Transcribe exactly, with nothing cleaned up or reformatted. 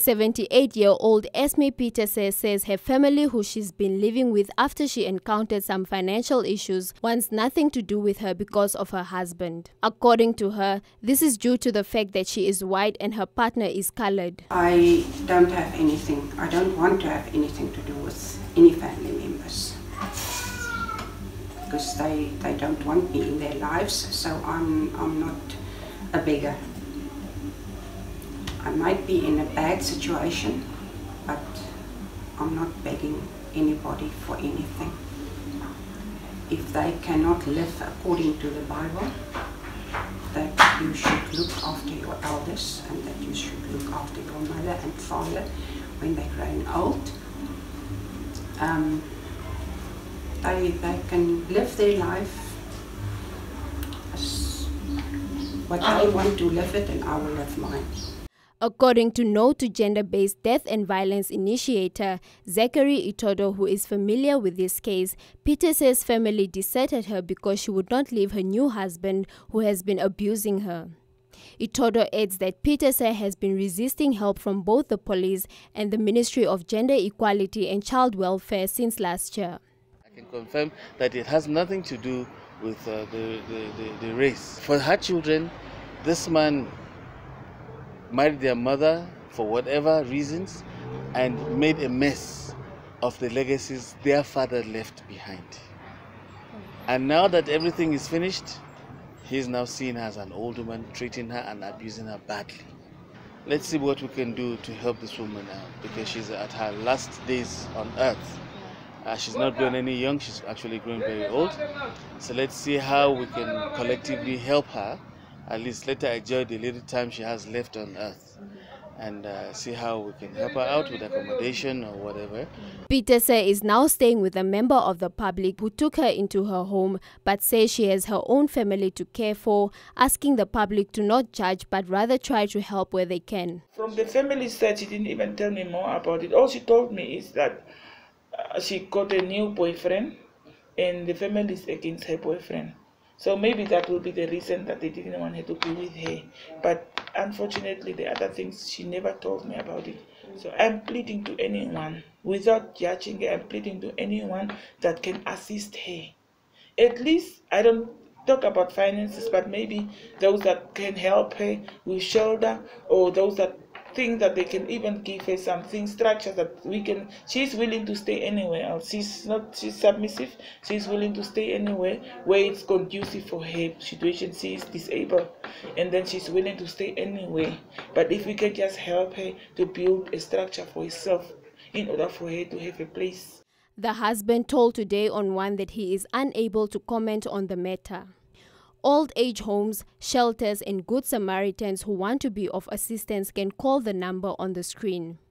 seventy-eight-year-old Esme Pieterse says her family, who she's been living with after she encountered some financial issues, wants nothing to do with her because of her husband. According to her, this is due to the fact that she is white and her partner is colored. I don't have anything, I don't want to have anything to do with any family members. Because they, they don't want me in their lives, so I'm, I'm not a beggar. I might be in a bad situation, but I'm not begging anybody for anything. If they cannot live according to the Bible, that you should look after your elders and that you should look after your mother and father when they're growing old. Um, they, they can live their life as what they want to live it, and I will live mine. According to No to Gender-Based Death and Violence Initiator Zachary Itodo, who is familiar with this case, Pieterse's family deserted her because she would not leave her new husband, who has been abusing her. Itodo adds that Pieterse has been resisting help from both the police and the Ministry of Gender Equality and Child Welfare since last year. I can confirm that it has nothing to do with uh, the, the, the, the race. For her children, this man married their mother for whatever reasons and made a mess of the legacies their father left behind. And now that everything is finished, he's now seen her as an old woman, treating her and abusing her badly. Let's see what we can do to help this woman out, because she's at her last days on earth. Uh, she's not grown any young, she's actually grown very old. So let's see how we can collectively help her, at least let her enjoy the little time she has left on earth, and uh, see how we can help her out with accommodation or whatever. Pieterse is now staying with a member of the public who took her into her home, but says she has her own family to care for, asking the public to not judge but rather try to help where they can. From the family side, she didn't even tell me more about it. All she told me is that uh, she got a new boyfriend and the family is against her boyfriend. So maybe that will be the reason that they didn't want her to be with her. But unfortunately, the other things, she never told me about it. So I'm pleading to anyone, without judging her, I'm pleading to anyone that can assist her. At least, I don't talk about finances, but maybe those that can help her with shelter, or those that think that they can even give her something, structure that we can, she's willing to stay anywhere else. She's not, she's submissive, she's willing to stay anywhere where it's conducive for her situation. She is disabled, and then she's willing to stay anywhere. But if we can just help her to build a structure for herself in order for her to have a place. The husband told Today on One that he is unable to comment on the matter. Old age homes, shelters and Good Samaritans who want to be of assistance can call the number on the screen.